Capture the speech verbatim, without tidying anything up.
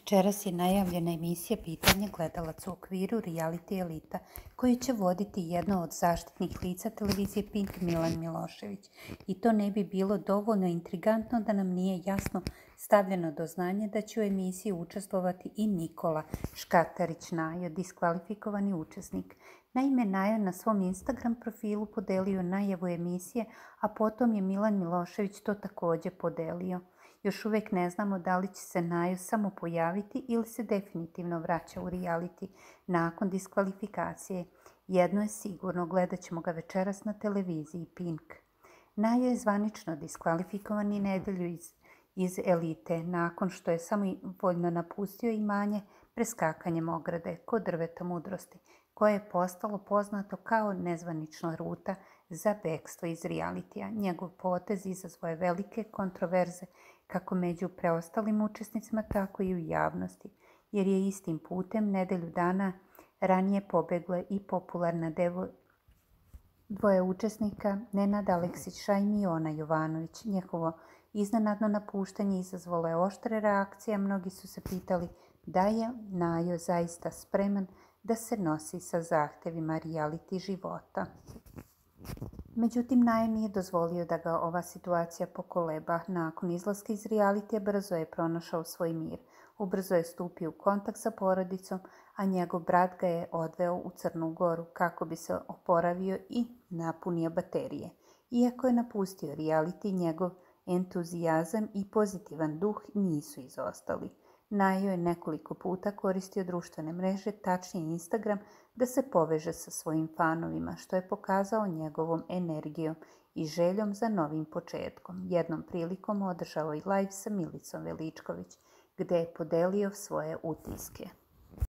Večeras je najavljena emisija Pitanje gledalaca u okviru reality Elita, koju će voditi jedno od zaštitnih lica televizije Pink, Milan Milošević. I to ne bi bilo dovoljno intrigantno da nam nije jasno stavljeno do znanja da će u emisiji učestvovati i Nikola Škatarić Najo, diskvalifikovani učesnik. Naime, Najo na svom Instagram profilu podelio najavu emisije, a potom je Milan Milošević to također podelio. Još uvijek ne znamo da li će se Najo samo pojaviti ili se definitivno vraća u reality nakon diskvalifikacije. Jedno je sigurno, gledat ćemo ga večeras na televiziji Pink. Najo je zvanično diskvalifikovan i nedelju iz, iz Elite nakon što je samovoljno napustio imanje preskakanjem ograde kod drveta mudrosti, koje je postalo poznato kao nezvanična ruta za bekstvo iz realitija. Njegov potez izazvao je velike kontroverze kako među preostalim učesnicima, tako i u javnosti, jer je istim putem nedelju dana ranije pobegla i popularna devo dvoje učesnika, Nenad Aleksić i Miona Jovanović. Njihovo iznenadno napuštanje izazvalo je oštre reakcije, a mnogi su se pitali da je Najo zaista spreman da se nosi sa zahtevima reality života. Međutim, Najo nije dozvolio da ga ova situacija pokoleba. Nakon izlaska iz realitija brzo je pronašao svoj mir. Ubrzo je stupio u kontakt sa porodicom, a njegov brat ga je odveo u Crnu Goru kako bi se oporavio i napunio baterije. Iako je napustio reality, njegov entuzijazam i pozitivan duh nisu izostali. Najo je nekoliko puta koristio društvene mreže, tačnije Instagram, da se poveže sa svojim fanovima, što je pokazao njegovom energijom i željom za novim početkom. Jednom prilikom održao i live sa Milicom Veličković, gdje je podelio svoje utiske.